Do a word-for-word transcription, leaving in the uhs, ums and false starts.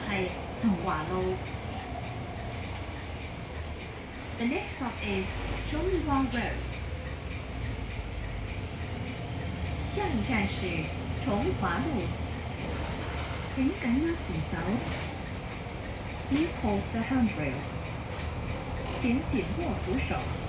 係同華路。The next stop is Zhonghua Road. 下一站是崇華路。請緊握扶手。Please hold the handrail. 請緊握扶手。